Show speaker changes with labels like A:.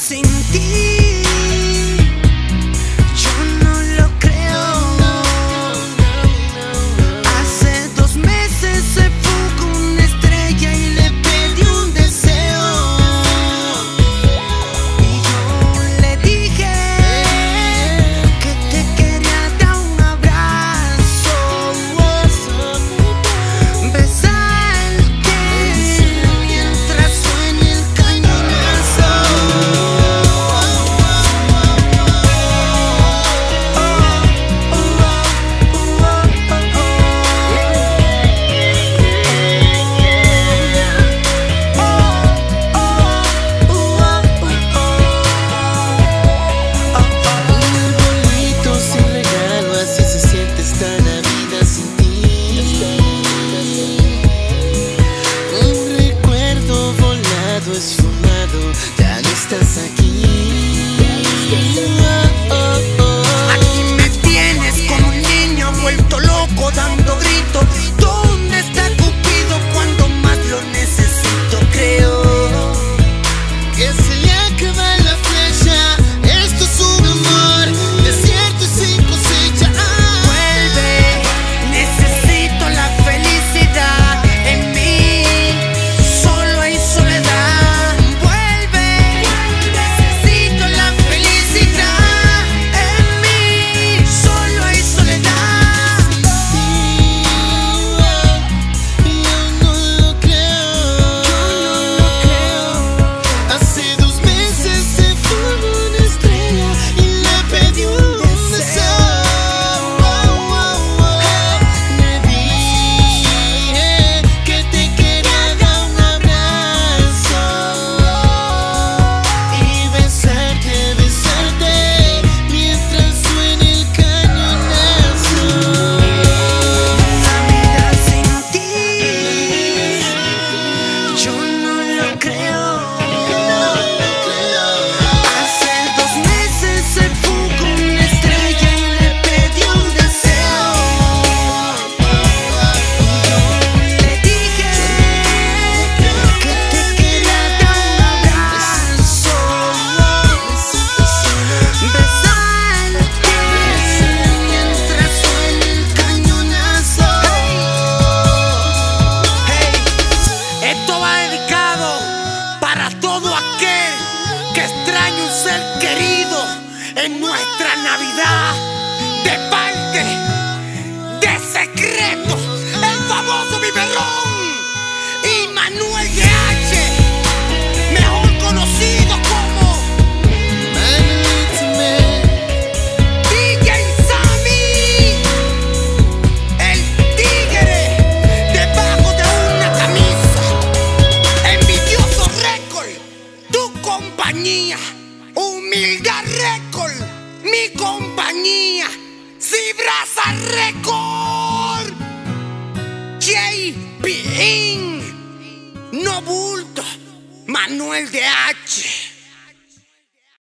A: sin ti. Yo no lo creo. Hace 2 meses se fugó una estrella y le pedí un deseo. Y yo le dije que te quería dar un abrazo, besarte mientras suene el cañonazo.
B: Un arbolito sin regalo, así se siente esta Navidad sin ti. Un recuerdo volado, esfumado, ya no estás aquí.
A: Aquí me tienes como un niño vuelto loco dando gritos. ¿Dónde está Cupido cuando más lo necesito? Creo
B: Que se le acaba la flecha, esto es un amor desierto y sin cosecha.
A: vuelve, necesito la felicidad en mí. Solo hay soledad. Vuelve, necesito la felicidad en mí. Solo hay soledad.
B: Yo no lo creo. Hace 2 meses se fugó una estrella y le pedí un deseo. Le dije que te quería dar un abrazo y besarte mientras suene el cañonazo.
A: Navidad sin ti, yo no lo creo. Hace 2 meses se fugó una estrella y le pedí un deseo. Le dije que te quería dar un abrazo, besarte mientras suene el cañonazo. Esto va dedicado para todo aquel que extraña un ser querido en nuestra Navidad, de parte de Secreto, el famoso Biberon y ManuelDH, mejor conocido como DJ Sammy, el tigre debajo de una camisa. Envidioso récord, tu compañía. Humildad récord, mi compañía. Cibrasa récord, JP, no bulto, ManuelDH.